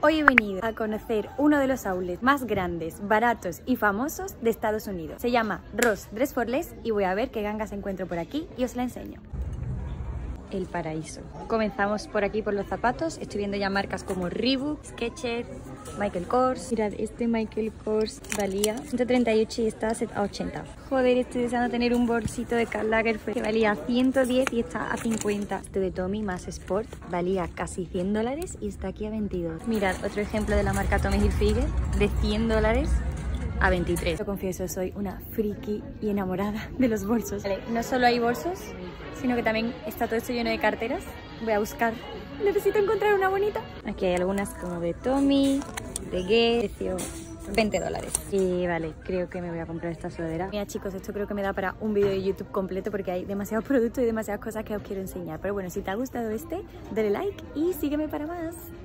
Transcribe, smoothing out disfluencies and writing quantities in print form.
Hoy he venido a conocer uno de los outlets más grandes, baratos y famosos de Estados Unidos. Se llama Ross Dress for Less y voy a ver qué gangas encuentro por aquí y os la enseño. El paraíso. Comenzamos por aquí por los zapatos. Estoy viendo ya marcas como Reebok, Skechers, Michael Kors. Mirad, este Michael Kors valía 138 y está a 80. Joder, estoy deseando tener un bolsito de Karl Lagerfeld que valía 110 y está a 50. Este de Tommy más Sport valía casi $100 y está aquí a 22. Mirad, otro ejemplo de la marca Tommy Hilfiger de $100 a 23. Yo confieso, soy una friki y enamorada de los bolsos. Vale, no solo hay bolsos, sino que también está todo esto lleno de carteras. Voy a buscar. Necesito encontrar una bonita. Aquí hay algunas como de Tommy, de Guess, precio $20. Y vale, creo que me voy a comprar esta sudadera. Mira chicos, esto creo que me da para un vídeo de YouTube completo porque hay demasiados productos y demasiadas cosas que os quiero enseñar. Pero bueno, si te ha gustado este, dale like y sígueme para más.